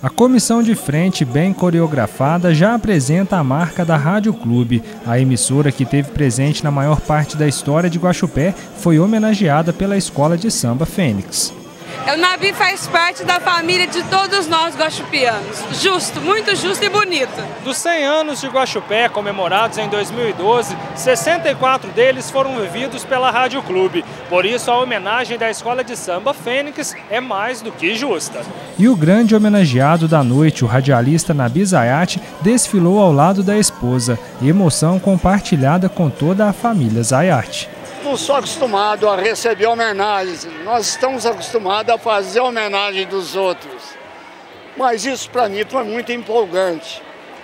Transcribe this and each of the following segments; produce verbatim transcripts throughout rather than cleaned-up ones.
A comissão de frente, bem coreografada, já apresenta a marca da Rádio Clube. A emissora, que teve presente na maior parte da história de Guaxupé, foi homenageada pela Escola de Samba Fênix. O Nabi faz parte da família de todos nós guaxupianos. Justo, muito justo e bonito. Dos cem anos de Guaxupé, comemorados em dois mil e doze, sessenta e quatro deles foram vividos pela Rádio Clube. Por isso, a homenagem da Escola de Samba Fênix é mais do que justa. E o grande homenageado da noite, o radialista Nabi Zayat, desfilou ao lado da esposa. Emoção compartilhada com toda a família Zayat. Não sou acostumado a receber homenagens, nós estamos acostumados a fazer homenagem dos outros. Mas isso para mim foi muito empolgante,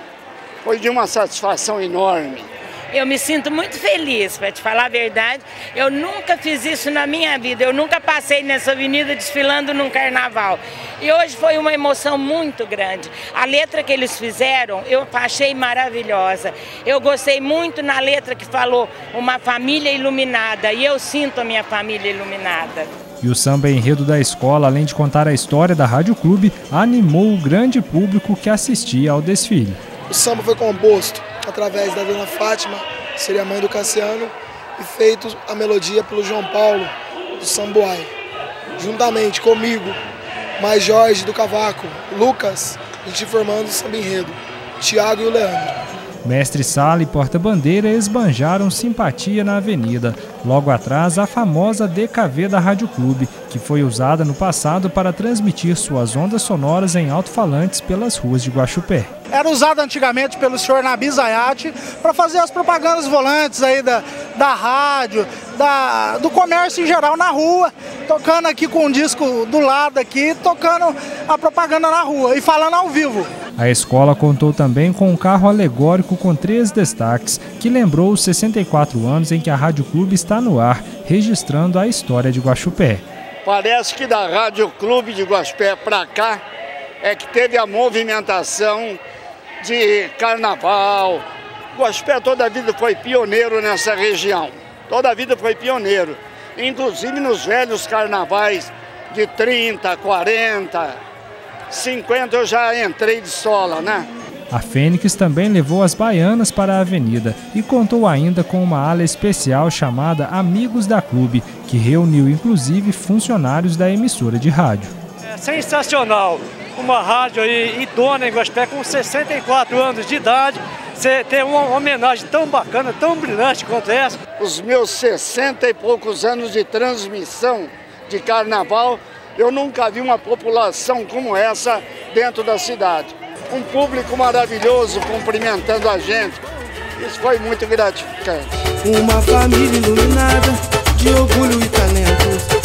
foi de uma satisfação enorme. Eu me sinto muito feliz, para te falar a verdade. Eu nunca fiz isso na minha vida, eu nunca passei nessa avenida desfilando num carnaval. E hoje foi uma emoção muito grande. A letra que eles fizeram, eu achei maravilhosa. Eu gostei muito na letra que falou uma família iluminada, e eu sinto a minha família iluminada. E o samba enredo da escola, além de contar a história da Rádio Clube, animou o grande público que assistia ao desfile. O samba foi composto através da Dona Fátima, que seria a mãe do Cassiano, e feito a melodia pelo João Paulo, do Samboai. Juntamente comigo, mais Jorge do Cavaco, Lucas, a gente formando o samba enredo, Tiago e o Leandro. Mestre Sala e porta-bandeira esbanjaram simpatia na avenida. Logo atrás, a famosa D K V da Rádio Clube, que foi usada no passado para transmitir suas ondas sonoras em alto-falantes pelas ruas de Guaxupé. Era usada antigamente pelo senhor Nabi Zayat para fazer as propagandas volantes aí da, da rádio, da, do comércio em geral na rua, tocando aqui com um disco do lado aqui, tocando a propaganda na rua e falando ao vivo. A escola contou também com um carro alegórico com três destaques, que lembrou os sessenta e quatro anos em que a Rádio Clube está no ar, registrando a história de Guaxupé. Parece que da Rádio Clube de Guaxupé para cá é que teve a movimentação de carnaval. Guaxupé toda a vida foi pioneiro nessa região, toda a vida foi pioneiro, inclusive nos velhos carnavais de trinta, quarenta, cinquenta eu já entrei de sola, né? A Fênix também levou as baianas para a avenida e contou ainda com uma ala especial chamada Amigos da Clube, que reuniu inclusive funcionários da emissora de rádio. É sensacional, uma rádio aí idônea em Guaxupé com sessenta e quatro anos de idade, você ter uma homenagem tão bacana, tão brilhante quanto essa. Os meus sessenta e poucos anos de transmissão de carnaval, eu nunca vi uma população como essa dentro da cidade. Um público maravilhoso cumprimentando a gente. Isso foi muito gratificante. Uma família iluminada de orgulho e talento.